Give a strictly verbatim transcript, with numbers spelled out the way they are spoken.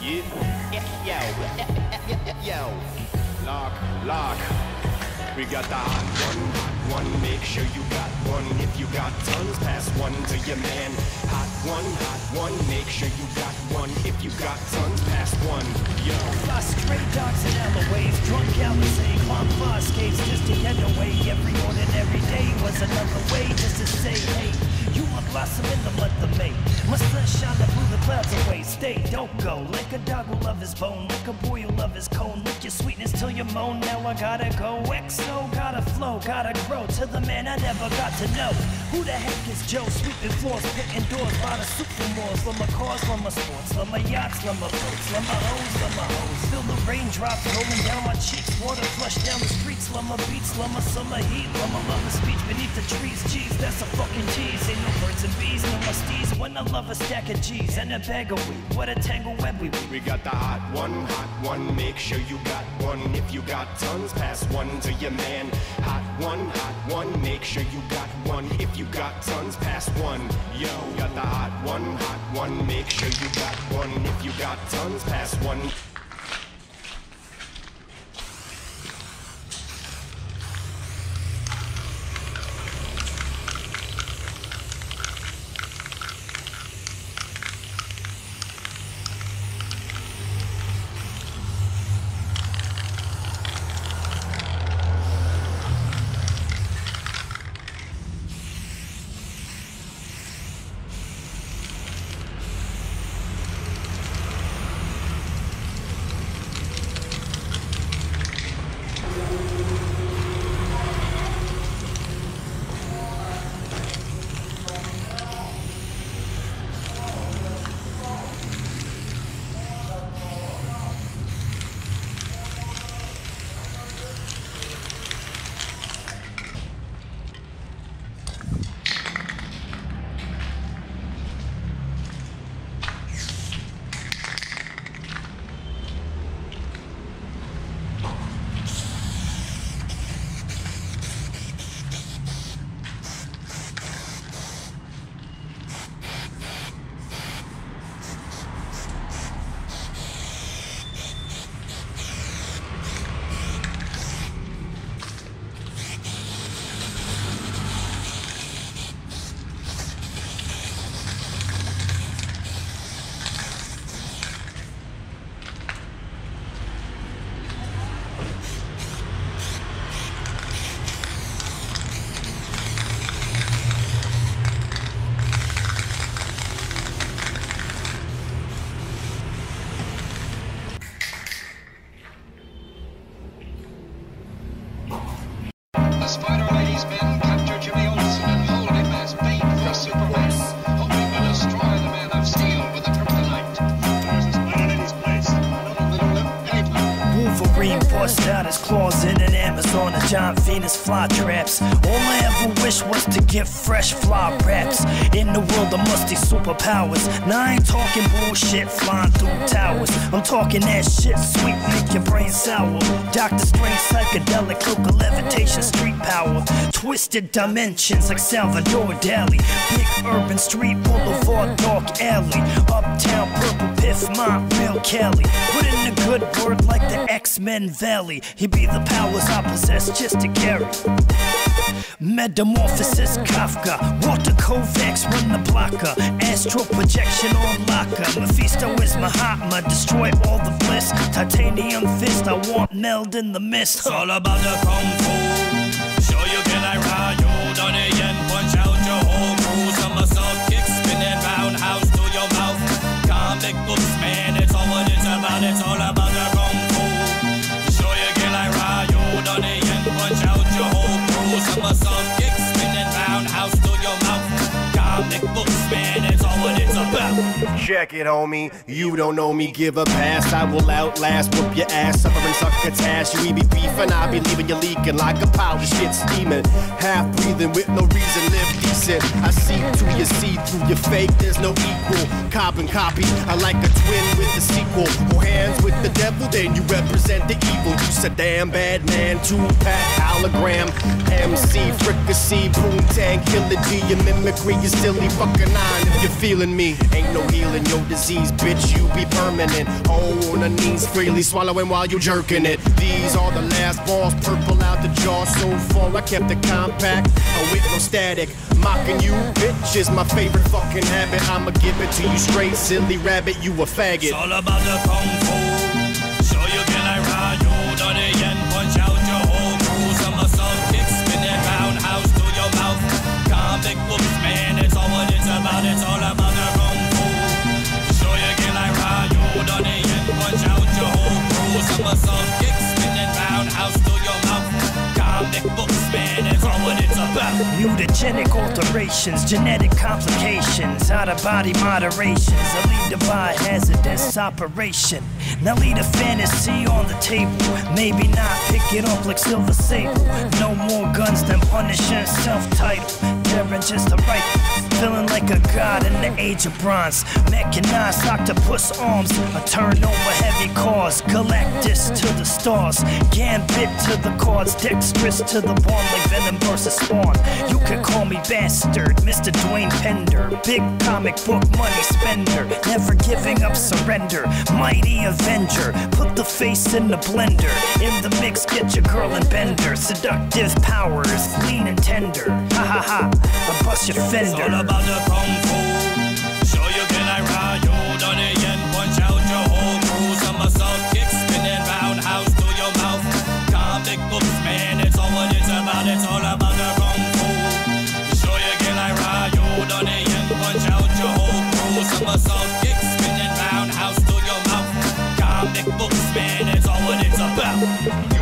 Yo, yo, lock, lock. We got the hot one, hot one. Make sure you got one. If you got tons, pass one to your man. Hot one, hot one. Make sure you got one. If you got tons, pass one. Yo. Fly stray dogs and alleyways, drunk Alizé, climb fire escapes just to get away. Every ordinary day was another way just to say, hey, you will blossom in the month of May. My sunshine that blew the clouds away. Stay, don't go. Like a dog who love his bone, like a boy who love his cone. Lick your sweetness till you moan. Now I gotta go. X O gotta flow, gotta grow to the man I never got to know. Who the heck is Joe? Sweeping floors, pitting doors, by the supermores. Love my cars, love my sports, love my yachts, love my boats, love my hoes, love my hoes. Feel the raindrops rolling down my cheeks, water flush down the streets. Love my beats, love my summer heat, love my love speech beneath the trees. Jeez, that's a fucking tease. Ain't no birds and bees, no my steez. When I love a stack of G's and a bag of weed, what a tangle web we weave. We got the hot one, hot one. Make sure you got one. If you got tons, pass one to your man. Hot one, hot one. Make sure you got one. If you got tons, pass one. Yo, got the hot one, hot one. Make sure you got one. If you got tons, pass one. Spider Lady's men capture Jimmy Olsen and hold him as bait for Superman, hoping to destroy the Man of Steel with a kryptonite. Where's the Spider Lady's place? I don't know, little anytime. Wolverine bust out his claws in an Amazon, a giant Venus fly traps. All I ever wish was to get fresh fly raps. In the world of musty superpowers. Now I ain't talking bullshit flying through towers. I'm talking that shit sweet, make your brain sour. Doctor Strange, psychedelic, local levitation, street power. Twisted dimensions like Salvador Dali. Big urban street, boulevard, dark alley. Uptown, purple piff, my real Cali. Put in a good word like the X-Men Valley. He be the powers I possess just to carry. Metamorphosis, Kafka. Walter Kovacs, run the blocker. Astral projection on locker. Mephisto is Mahatma, destroy all the bliss. Titanium fist, I want meld in the mist. It's all about the kung fu. Show you can I ride, done it yen, punch out your whole crew. Somersault kick, spinning roundhouse to your mouth. Comic books, man, it's all what it's about. It's all about the kung fu. Show you can I ride, done it yen, punch out your whole crew. Somersault kick, spinning roundhouse to your mouth. Comic books, man, it's all what it's about. Check it, homie. You don't know me, give a pass. I will outlast, whoop your ass, suffering succotash. You be beefing, I be leaving you leaking like a pile of shit steaming. Half breathing with no reason, live decent. I see through you, see through your fake, there's no equal. Carbon copy, I like a twin with the sequel. Or hands with the devil, then you represent the evil. You said damn bad man, two-pack, hologram. M C, fricassee, boom, tang, killer G. Your mimicry is silly, fucking nine if you're feeling me. Ain't no healing healing your disease, bitch, you be permanent. Oh, on the knees, freely swallowing while you jerking it. These are the last balls, purple out the jaw so far. I kept it compact, uh, with no static. Mocking you, bitch, is my favorite fucking habit. I'ma give it to you straight, silly rabbit, you a faggot. It's all about the kung fu. Show you can I ride you, done it and punch out your whole crew. Somersault kick, spinning roundhouse to your mouth. Comic books, man, it's all what it's about. It's all about the kung fu. Show you can I ride you, done it and punch out your whole crew. Somersault kick, spinning roundhouse to your mouth. Comic books, man, it's all what it's about. Mutagenic alterations, genetic complications, out-of-body moderations, a lead to biohazardous operation. Now lead a fantasy on the table, maybe not pick it up like Silver Sable. No more guns than Punisher, self-titled, daring just to write. Feeling like a god in the age of bronze. Mechanized octopus arms, a turnover heavy cause. Galactus to the stars, Gambit to the cards, dexterous to the bone like Venom versus Spawn. You can call me bastard, Mister Dwayne Pender. Big comic book money spender, never giving up surrender. Mighty Avenger, put the face in the blender. In the mix, get your girl and bender. Seductive powers, lean and tender. Ha ha ha, I bust your fender. It's all about the kung fu. Show you can I ride you, done it and punch out your whole crew. Somersault kick, spinning roundhouse to your mouth. Comic books, man, it's all what it's about. It's all about the kung fu. Show you can I ride you, done it and punch out your whole crew. Somersault kick, spinning roundhouse to your mouth. Comic books, man, it's all what it's about.